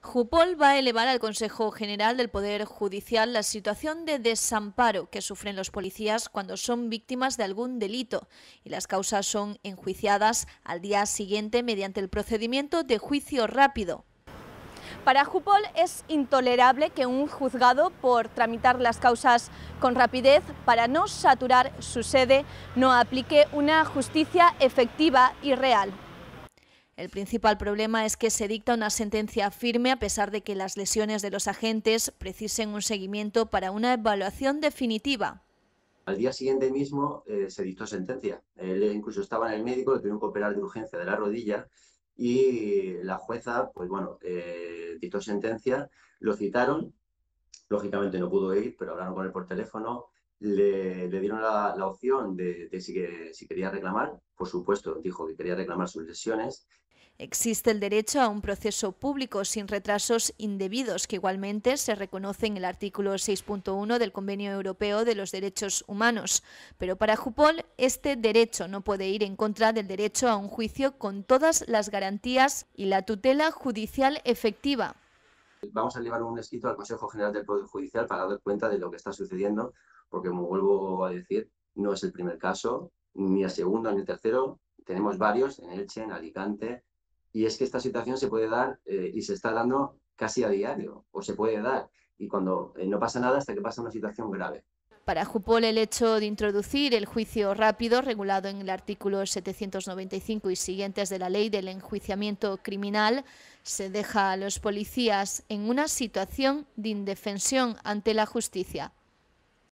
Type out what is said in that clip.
Jupol va a elevar al Consejo General del Poder Judicial la situación de desamparo que sufren los policías cuando son víctimas de algún delito y las causas son enjuiciadas al día siguiente mediante el procedimiento de juicio rápido. Para Jupol es intolerable que un juzgado, por tramitar las causas con rapidez para no saturar su sede, no aplique una justicia efectiva y real. El principal problema es que se dicta una sentencia firme a pesar de que las lesiones de los agentes precisen un seguimiento para una evaluación definitiva. Al día siguiente mismo se dictó sentencia. Él incluso estaba en el médico, le tuvieron que operar de urgencia de la rodilla y la jueza, pues bueno, dictó sentencia, lo citaron, lógicamente no pudo ir, pero hablaron con él por teléfono, le dieron la opción de si quería reclamar, por supuesto, dijo que quería reclamar sus lesiones. Existe el derecho a un proceso público sin retrasos indebidos, que igualmente se reconoce en el artículo 6.1 del Convenio Europeo de los Derechos Humanos. Pero para Jupol, este derecho no puede ir en contra del derecho a un juicio con todas las garantías y la tutela judicial efectiva. Vamos a llevar un escrito al Consejo General del Poder Judicial para dar cuenta de lo que está sucediendo, porque, como vuelvo a decir, no es el primer caso, ni el segundo, ni el tercero. Tenemos varios en Elche, en Alicante, y es que esta situación se puede dar y se está dando casi a diario, o se puede dar, y cuando no pasa nada hasta que pasa una situación grave. Para Jupol, el hecho de introducir el juicio rápido, regulado en el artículo 795 y siguientes de la Ley del Enjuiciamiento Criminal, se deja a los policías en una situación de indefensión ante la justicia.